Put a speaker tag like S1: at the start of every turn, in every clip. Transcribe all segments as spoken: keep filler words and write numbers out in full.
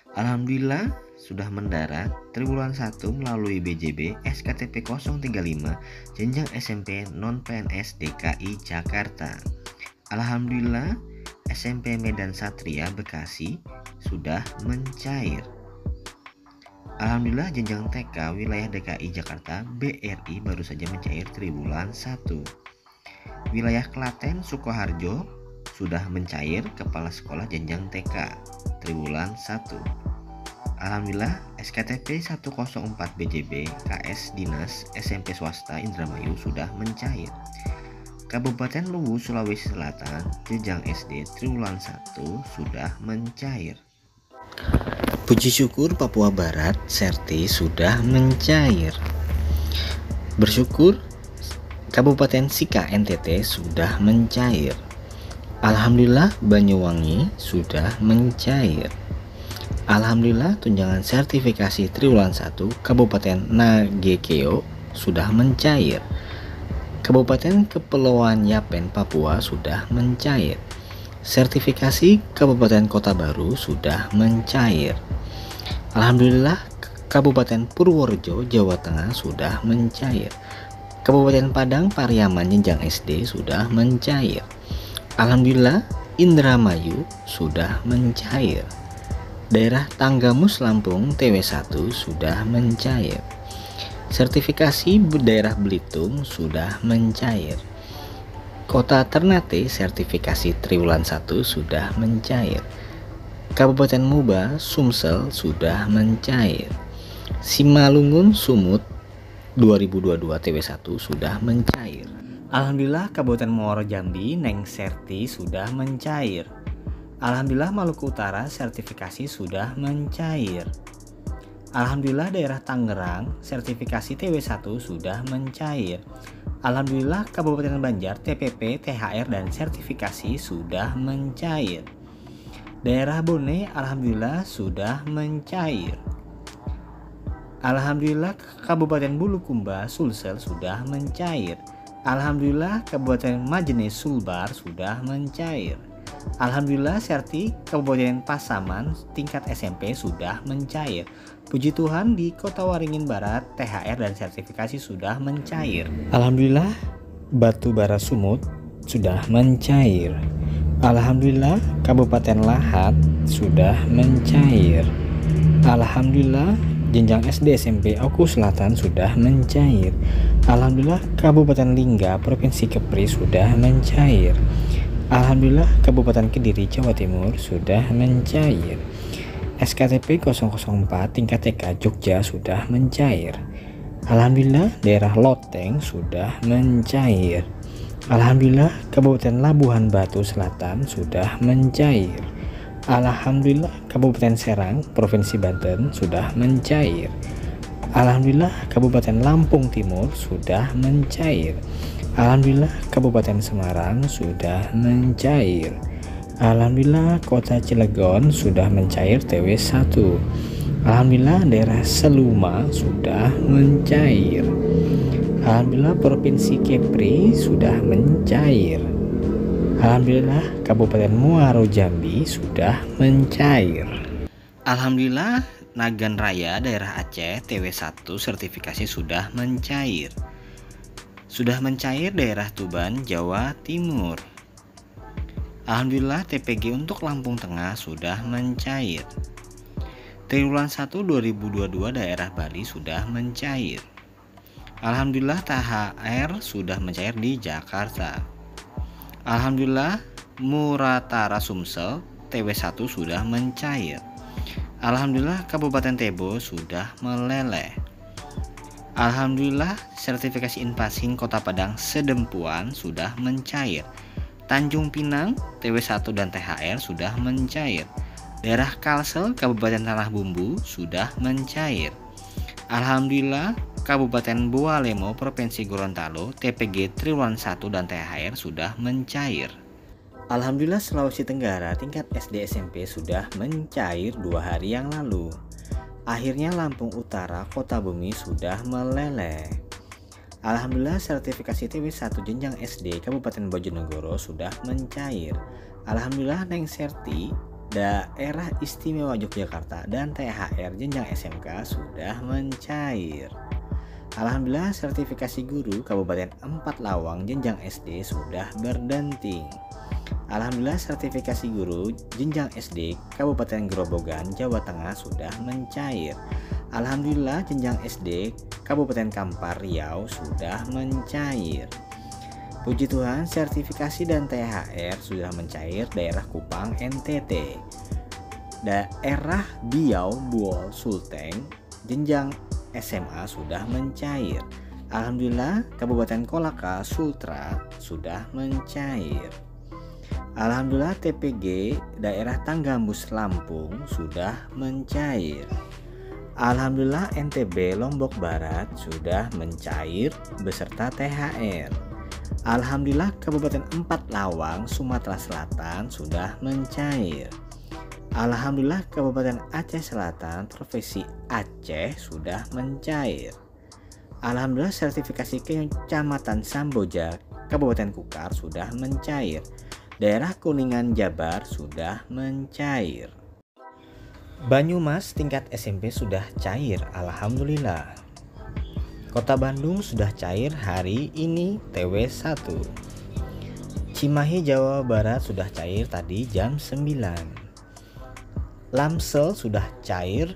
S1: Alhamdulillah sudah mendarat triwulan satu melalui B J B S K T P nol tiga lima jenjang S M P non P N S D K I Jakarta. Alhamdulillah S M P Medan Satria Bekasi sudah mencair. Alhamdulillah jenjang T K wilayah D K I Jakarta B R I baru saja mencair triwulan satu. Wilayah Klaten Sukoharjo sudah mencair kepala sekolah jenjang T K triwulan satu. Alhamdulillah S K T P seratus empat B J B K S Dinas S M P Swasta Indramayu sudah mencair. Kabupaten Luwu Sulawesi Selatan jenjang S D triwulan satu sudah mencair. Puji syukur Papua Barat Serti sudah mencair. Bersyukur Kabupaten Sika N T T sudah mencair. Alhamdulillah Banyuwangi sudah mencair. Alhamdulillah tunjangan sertifikasi triwulan satu Kabupaten Nagekeo sudah mencair. Kabupaten Kepulauan Yapen Papua sudah mencair. Sertifikasi Kabupaten Kota Baru sudah mencair. Alhamdulillah Kabupaten Purworejo Jawa Tengah sudah mencair. Kabupaten Padang Pariaman jenjang S D sudah mencair. Alhamdulillah Indramayu sudah mencair. Daerah Tanggamus Lampung T W satu sudah mencair. Sertifikasi daerah Belitung sudah mencair. Kota Ternate sertifikasi triwulan satu sudah mencair. Kabupaten Muba Sumsel sudah mencair. Simalungun Sumut dua ribu dua puluh dua T W satu sudah mencair. Alhamdulillah Kabupaten Muaro Jambi Neng Serti sudah mencair. Alhamdulillah Maluku Utara sertifikasi sudah mencair. Alhamdulillah daerah Tangerang sertifikasi T W satu sudah mencair. Alhamdulillah Kabupaten Banjar T P P, T H R dan sertifikasi sudah mencair. Daerah Bone alhamdulillah sudah mencair. Alhamdulillah Kabupaten Bulukumba Sulsel sudah mencair. Alhamdulillah Kabupaten Majene Sulbar sudah mencair. Alhamdulillah Serti Kabupaten Pasaman tingkat S M P sudah mencair. Puji Tuhan di Kota Waringin Barat T H R dan sertifikasi sudah mencair. Alhamdulillah Batu Bara Sumut sudah mencair. Alhamdulillah Kabupaten Lahat sudah mencair. Alhamdulillah jenjang S D S M P Oku Selatan sudah mencair. Alhamdulillah Kabupaten Lingga Provinsi Kepri sudah mencair. Alhamdulillah Kabupaten Kediri Jawa Timur sudah mencair. S K T P nol nol empat tingkat T K Jogja sudah mencair. Alhamdulillah daerah Loteng sudah mencair. Alhamdulillah Kabupaten Labuhan Batu Selatan sudah mencair. Alhamdulillah Kabupaten Serang Provinsi Banten sudah mencair. Alhamdulillah Kabupaten Lampung Timur sudah mencair. Alhamdulillah Kabupaten Semarang sudah mencair. Alhamdulillah Kota Cilegon sudah mencair T W satu. Alhamdulillah daerah Seluma sudah mencair. Alhamdulillah Provinsi Kepri sudah mencair. Alhamdulillah Kabupaten Muaro Jambi sudah mencair. Alhamdulillah Nagan Raya daerah Aceh T W satu sertifikasi sudah mencair. Sudah mencair daerah Tuban Jawa Timur. Alhamdulillah T P G untuk Lampung Tengah sudah mencair. Triwulan satu dua ribu dua puluh dua daerah Bali sudah mencair. Alhamdulillah T H R sudah mencair di Jakarta. Alhamdulillah Muratara Sumsel T W satu sudah mencair. Alhamdulillah Kabupaten Tebo sudah meleleh. Alhamdulillah sertifikasi Inpasing Kota Padang Sedempuan sudah mencair. Tanjung Pinang T W satu dan T H R sudah mencair. Daerah Kalsel Kabupaten Tanah Bumbu sudah mencair. Alhamdulillah Kabupaten Bualemo Provinsi Gorontalo T P G Triwulan satu dan T H R sudah mencair. Alhamdulillah Sulawesi Tenggara tingkat S D S M P sudah mencair dua hari yang lalu. Akhirnya Lampung Utara Kota Bumi sudah meleleh. Alhamdulillah sertifikasi T W satu jenjang S D Kabupaten Bojonegoro sudah mencair. Alhamdulillah Neng Serti
S2: Daerah Istimewa Yogyakarta dan T H R jenjang S M K sudah mencair. Alhamdulillah sertifikasi guru Kabupaten Empat Lawang jenjang S D sudah berdenting. Alhamdulillah sertifikasi guru jenjang S D Kabupaten Grobogan Jawa Tengah sudah mencair. Alhamdulillah jenjang S D Kabupaten Kampar Riau sudah mencair. Puji Tuhan, sertifikasi dan T H R sudah mencair daerah Kupang N T T. Daerah Biau Buol Sulteng jenjang S M A sudah mencair. Alhamdulillah Kabupaten Kolaka Sultra sudah mencair. Alhamdulillah T P G daerah Tanggambus Lampung sudah mencair. Alhamdulillah N T B Lombok Barat sudah mencair beserta T H R. Alhamdulillah Kabupaten Empat Lawang Sumatera Selatan sudah mencair. Alhamdulillah Kabupaten Aceh Selatan Provinsi Aceh sudah mencair. Alhamdulillah sertifikasi Kecamatan Samboja Kabupaten Kukar sudah mencair. Daerah Kuningan Jabar sudah mencair. Banyumas tingkat S M P sudah cair, alhamdulillah. Kota Bandung sudah cair hari ini T W satu. Cimahi Jawa Barat sudah cair tadi jam sembilan. Lamsel sudah cair.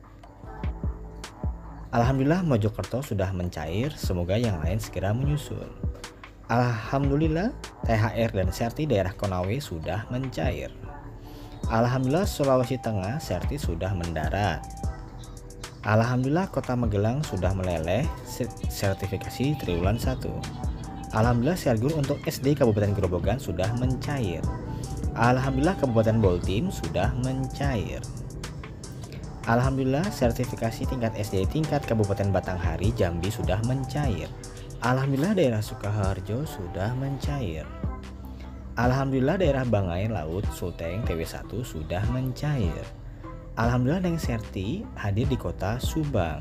S2: Alhamdulillah Mojokerto sudah mencair, semoga yang lain segera menyusul. Alhamdulillah T H R dan Serti daerah Konawe sudah mencair. Alhamdulillah Sulawesi Tengah Serti sudah mendarat. Alhamdulillah Kota Magelang sudah meleleh sertifikasi triwulan satu. Alhamdulillah Sergur untuk S D Kabupaten Grobogan sudah mencair. Alhamdulillah Kabupaten Boltim sudah mencair. Alhamdulillah sertifikasi tingkat S D tingkat Kabupaten Batanghari Jambi sudah mencair. Alhamdulillah daerah Sukoharjo sudah mencair. Alhamdulillah daerah Banggai Laut Sulteng T W satu sudah mencair. Alhamdulillah Neng Serti hadir di kota Subang.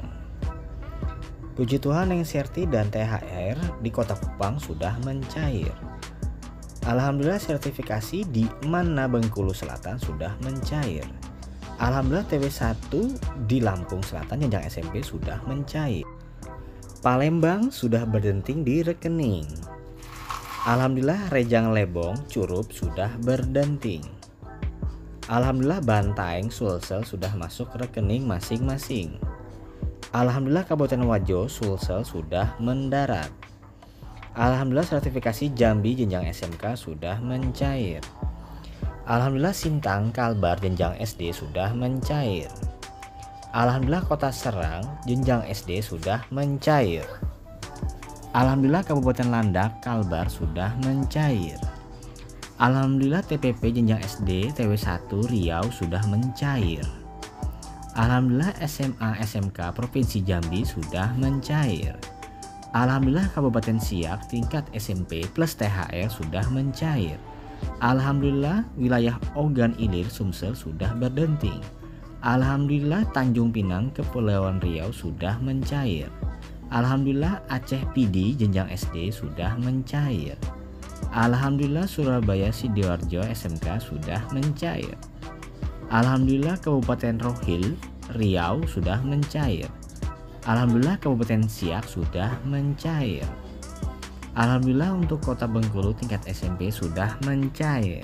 S2: Puji Tuhan Neng Serti dan T H R di kota Kupang sudah mencair. Alhamdulillah sertifikasi di Mana Bengkulu Selatan sudah mencair. Alhamdulillah T W satu di Lampung Selatan jenjang S M P sudah mencair. Palembang sudah berdenting di rekening. Alhamdulillah Rejang Lebong Curup sudah berdenting. Alhamdulillah Bantaeng Sulsel sudah masuk rekening masing-masing. Alhamdulillah Kabupaten Wajo Sulsel sudah mendarat. Alhamdulillah sertifikasi Jambi jenjang S M K sudah mencair. Alhamdulillah Sintang Kalbar jenjang S D sudah mencair. Alhamdulillah Kota Serang jenjang S D sudah mencair. Alhamdulillah Kabupaten Landak Kalbar sudah mencair. Alhamdulillah T P P jenjang S D T W satu Riau sudah mencair. Alhamdulillah S M A S M K Provinsi Jambi sudah mencair. Alhamdulillah Kabupaten Siak tingkat S M P plus T H R sudah mencair. Alhamdulillah wilayah Ogan Ilir Sumsel sudah berdenting. Alhamdulillah Tanjung Pinang Kepulauan Riau sudah mencair. Alhamdulillah Aceh P D jenjang S D sudah mencair. Alhamdulillah Surabaya Sidoarjo S M K sudah mencair. Alhamdulillah Kabupaten Rohil Riau sudah mencair. Alhamdulillah Kabupaten Siak sudah mencair. Alhamdulillah untuk Kota Bengkulu tingkat S M P sudah mencair.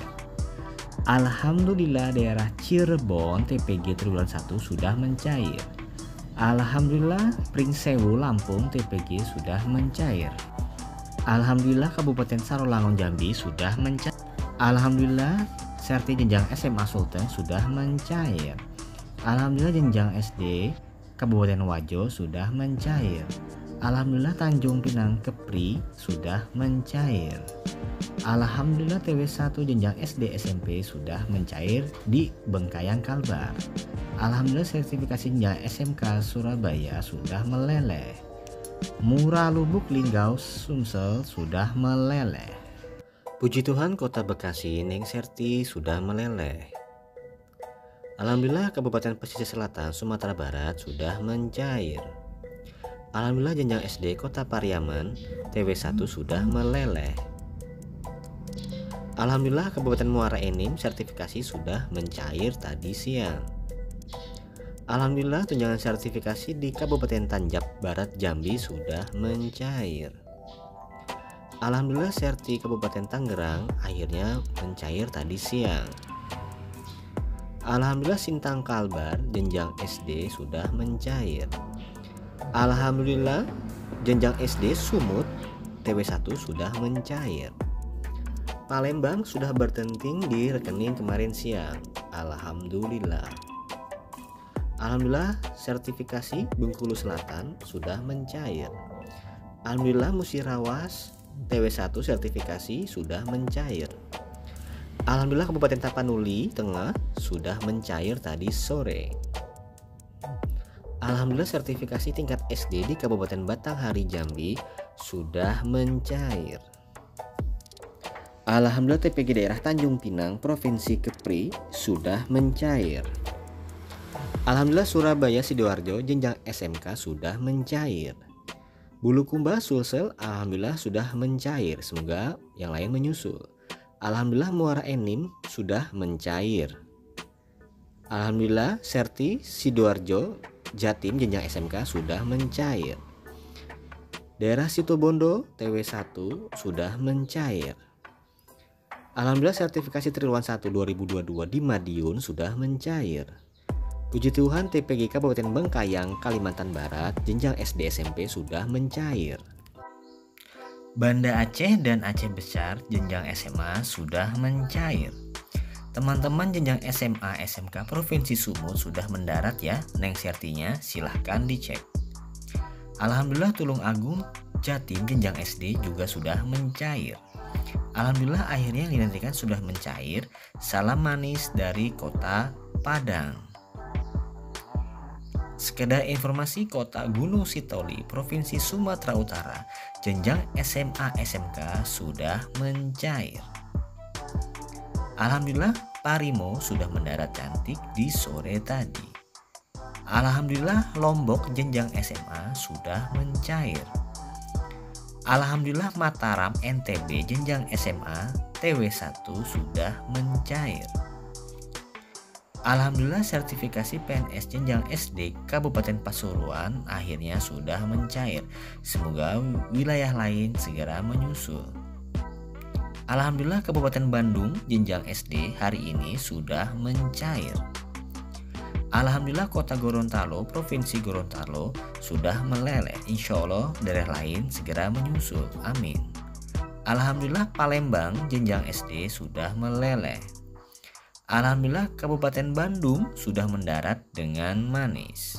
S2: Alhamdulillah daerah Cirebon T P G triwulan satu sudah mencair. Alhamdulillah Pringsewu Lampung T P G sudah mencair. Alhamdulillah Kabupaten Sarolangun Jambi sudah mencair. Alhamdulillah Serti jenjang S M A Sulteng sudah mencair. Alhamdulillah jenjang S D Kabupaten Wajo sudah mencair. Alhamdulillah Tanjung Pinang Kepri sudah mencair. Alhamdulillah T W satu jenjang S D S M P sudah mencair di Bengkayang Kalbar. Alhamdulillah sertifikasi jenjang S M K Surabaya sudah meleleh. Murah Lubuk Linggau Sumsel sudah meleleh. Puji Tuhan Kota Bekasi Neng Serti sudah meleleh. Alhamdulillah Kabupaten Pesisir Selatan Sumatera Barat sudah mencair. Alhamdulillah jenjang S D Kota Pariaman T W satu sudah meleleh. Alhamdulillah Kabupaten Muara Enim sertifikasi sudah mencair tadi siang. Alhamdulillah tunjangan sertifikasi di Kabupaten Tanjab Barat Jambi sudah mencair. Alhamdulillah serti Kabupaten Tangerang akhirnya mencair tadi siang. Alhamdulillah Sintang Kalbar jenjang S D sudah mencair. Alhamdulillah jenjang S D Sumut T W satu sudah mencair. Palembang sudah bertenting di rekening kemarin siang. Alhamdulillah. Alhamdulillah sertifikasi Bengkulu Selatan sudah mencair. Alhamdulillah Musirawas T W satu sertifikasi sudah mencair. Alhamdulillah Kabupaten Tapanuli Tengah sudah mencair tadi sore. Alhamdulillah sertifikasi tingkat S D di Kabupaten Batanghari Jambi sudah mencair. Alhamdulillah T P G daerah Tanjung Pinang Provinsi Kepri sudah mencair. Alhamdulillah Surabaya Sidoarjo jenjang S M K sudah mencair. Bulukumba Sulsel alhamdulillah sudah mencair, semoga yang lain menyusul. Alhamdulillah Muara Enim sudah mencair. Alhamdulillah Serti Sidoarjo Jatim jenjang S M K sudah mencair. Daerah Situbondo T W satu sudah mencair. Alhamdulillah sertifikasi Triwulan satu dua ribu dua puluh dua di Madiun sudah mencair. Puji Tuhan T P G Kabupaten Bengkayang Kalimantan Barat jenjang S D S M P sudah mencair. Banda Aceh dan Aceh Besar jenjang S M A sudah mencair. Teman-teman jenjang S M A S M K Provinsi Sumut sudah mendarat ya, neng sertinya silahkan dicek. Alhamdulillah Tulung Agung Jatim jenjang S D juga sudah mencair. Alhamdulillah akhirnya yang dinantikan sudah mencair. Salam manis dari Kota Padang. Sekedar informasi, Kota Gunung Sitoli Provinsi Sumatera Utara jenjang S M A S M K sudah mencair. Alhamdulillah Parimo sudah mendarat cantik di sore tadi. Alhamdulillah Lombok jenjang S M A sudah mencair. Alhamdulillah Mataram N T B jenjang S M A T W satu sudah mencair. Alhamdulillah sertifikasi P N S jenjang S D Kabupaten Pasuruan akhirnya sudah mencair. Semoga wilayah lain segera menyusul. Alhamdulillah Kabupaten Bandung jenjang S D hari ini sudah mencair. Alhamdulillah Kota Gorontalo Provinsi Gorontalo sudah meleleh. Insya Allah daerah lain segera menyusul. Amin. Alhamdulillah Palembang jenjang S D sudah meleleh. Alhamdulillah Kabupaten Bandung sudah mendarat dengan manis.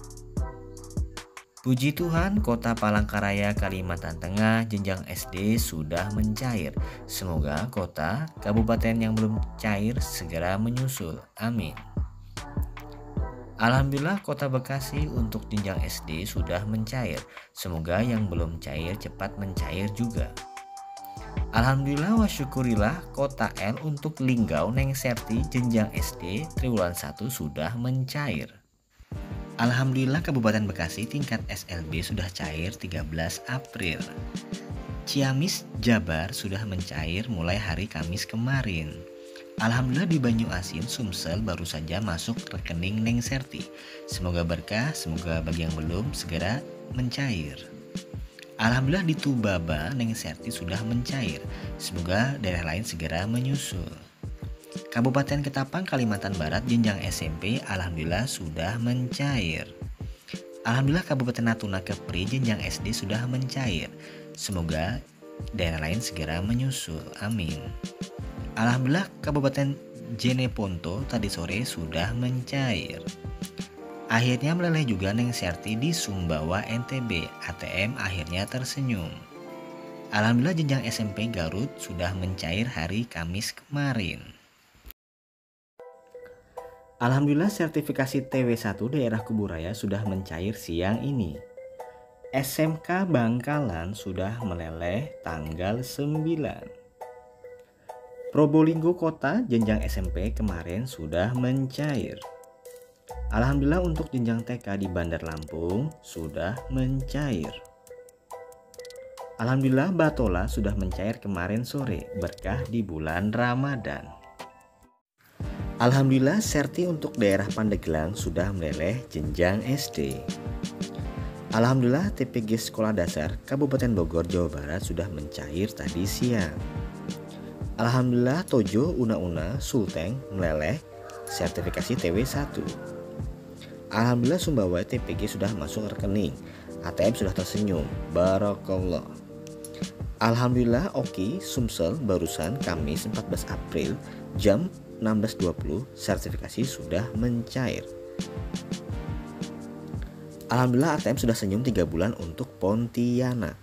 S2: Puji Tuhan Kota Palangkaraya Kalimantan Tengah jenjang S D sudah mencair. Semoga kota kabupaten yang belum cair segera menyusul. Amin. Alhamdulillah Kota Bekasi untuk jenjang S D sudah mencair. Semoga yang belum cair cepat mencair juga. Alhamdulillah wa syukurillah Kota L untuk Linggau Neng Serti jenjang S D Triwulan satu sudah mencair. Alhamdulillah Kabupaten Bekasi tingkat S L B sudah cair tiga belas April. Ciamis Jabar sudah mencair mulai hari Kamis kemarin. Alhamdulillah di Banyuasin Sumsel baru saja masuk rekening Neng Serti. Semoga berkah, semoga bagi yang belum segera mencair. Alhamdulillah di Tubaba Neng Serti sudah mencair. Semoga daerah lain segera menyusul. Kabupaten Ketapang Kalimantan Barat jenjang S M P alhamdulillah sudah mencair. Alhamdulillah Kabupaten Natuna Kepri jenjang S D sudah mencair. Semoga daerah lain segera menyusul. Amin. Alhamdulillah Kabupaten Jeneponto tadi sore sudah mencair. Akhirnya meleleh juga Neng Serti di Sumbawa N T B. A T M akhirnya tersenyum. Alhamdulillah jenjang S M P Garut sudah mencair hari Kamis kemarin. Alhamdulillah sertifikasi T W satu daerah Kuburaya sudah mencair siang ini. S M K Bangkalan sudah meleleh tanggal sembilan. Probolinggo Kota jenjang S M P kemarin sudah mencair. Alhamdulillah untuk jenjang T K di Bandar Lampung sudah mencair. Alhamdulillah Batola sudah mencair kemarin sore berkah di bulan Ramadan. Alhamdulillah Serti untuk daerah Pandeglang sudah meleleh jenjang S D. Alhamdulillah T P G Sekolah Dasar Kabupaten Bogor, Jawa Barat sudah mencair tadi siang. Alhamdulillah Tojo Una-Una Sulteng meleleh sertifikasi T W satu. Alhamdulillah Sumbawa T P G sudah masuk rekening, A T M sudah tersenyum, barakallah. Alhamdulillah Oki Sumsel barusan Kamis empat belas April jam enam belas dua puluh sertifikasi sudah mencair. Alhamdulillah A T M sudah senyum tiga bulan untuk Pontianak.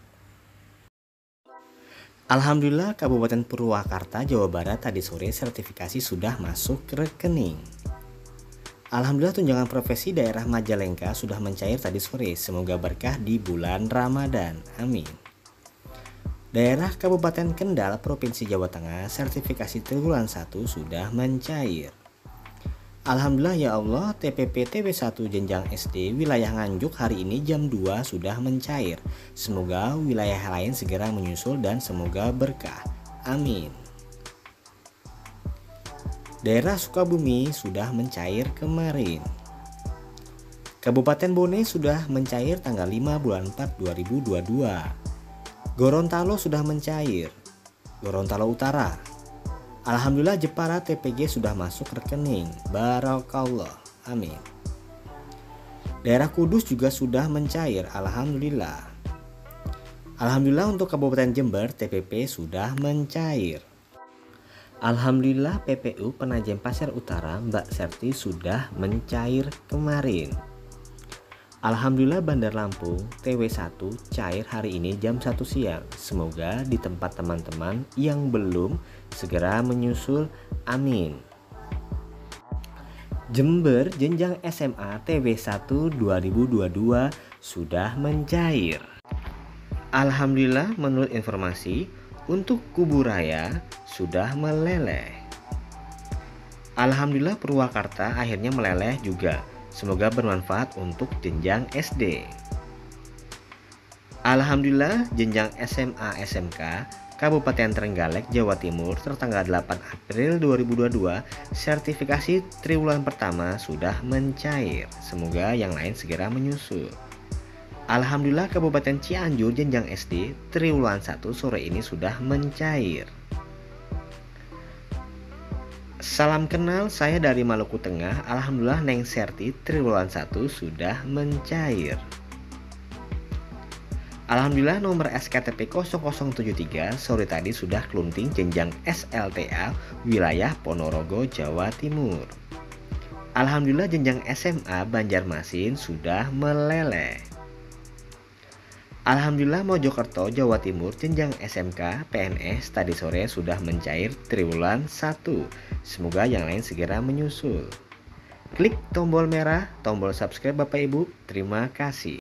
S2: Alhamdulillah Kabupaten Purwakarta, Jawa Barat tadi sore sertifikasi sudah masuk ke rekening. Alhamdulillah tunjangan profesi daerah Majalengka sudah mencair tadi sore, semoga berkah di bulan Ramadan, amin. Daerah Kabupaten Kendal, Provinsi Jawa Tengah, sertifikasi triwulan satu sudah mencair. Alhamdulillah ya Allah, T P P T W satu jenjang S D wilayah Nganjuk hari ini jam dua sudah mencair. Semoga wilayah lain segera menyusul dan semoga berkah. Amin. Daerah Sukabumi sudah mencair kemarin. Kabupaten Bone sudah mencair tanggal lima bulan empat dua ribu dua puluh dua. Gorontalo sudah mencair. Gorontalo Utara. Alhamdulillah Jepara T P G sudah masuk rekening. Barakallah. Amin. Daerah Kudus juga sudah mencair. Alhamdulillah. Alhamdulillah untuk Kabupaten Jember T P P sudah mencair. Alhamdulillah P P U Penajem Pasir Utara Mbak Serti sudah mencair kemarin. Alhamdulillah Bandar Lampung T W satu cair hari ini jam satu siang. Semoga di tempat teman-teman yang belum segera menyusul, amin. Jember jenjang S M A T W satu dua ribu dua puluh dua sudah mencair. Alhamdulillah menurut informasi untuk Kuburaya sudah meleleh. Alhamdulillah Purwakarta akhirnya meleleh juga. Semoga bermanfaat untuk jenjang S D. Alhamdulillah jenjang S M A S M K Kabupaten Trenggalek Jawa Timur tertanggal delapan April dua ribu dua puluh dua sertifikasi triwulan pertama sudah mencair. Semoga yang lain segera menyusul. Alhamdulillah Kabupaten Cianjur jenjang S D triwulan satu sore ini sudah mencair. Salam kenal, saya dari Maluku Tengah. Alhamdulillah Neng Serti triwulan satu sudah mencair. Alhamdulillah nomor S K T P nol nol tujuh tiga sore tadi sudah kelunting jenjang S L T A wilayah Ponorogo, Jawa Timur. Alhamdulillah jenjang S M A Banjarmasin sudah meleleh. Alhamdulillah Mojokerto, Jawa Timur jenjang S M K P N S tadi sore sudah mencair triwulan satu. Semoga yang lain segera menyusul. Klik tombol merah, tombol subscribe Bapak Ibu. Terima kasih.